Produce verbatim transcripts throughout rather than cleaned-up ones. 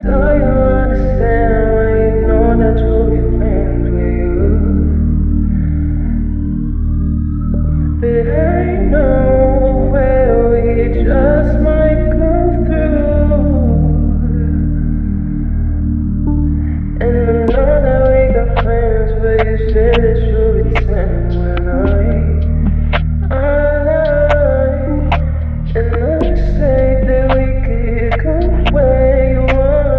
Do you understand when you know that you'll be friends with you? But I know where we just might go through. And I know that we got plans, but you said that you'll return when I, I lie. And I say that we could go where you want.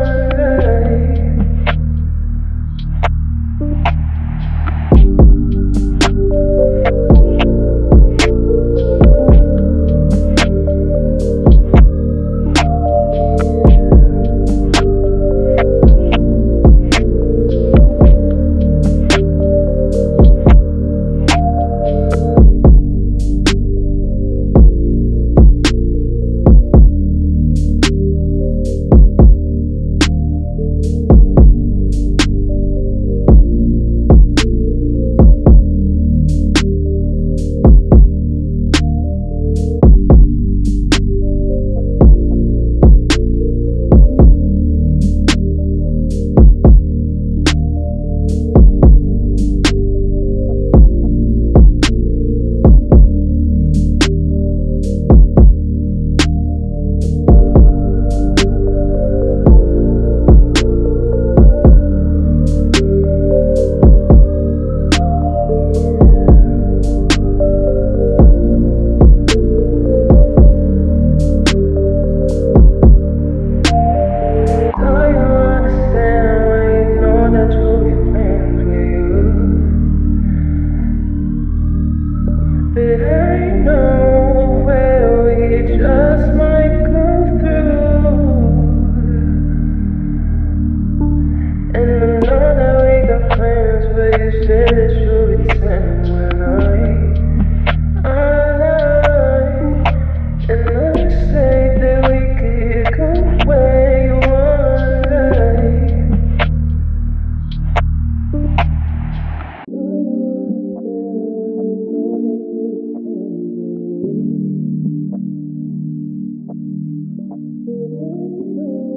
But I know where we just might go through. And I know that we got plans, but you said that you'll return when I, I lie. And I say that we could go where you want. Right?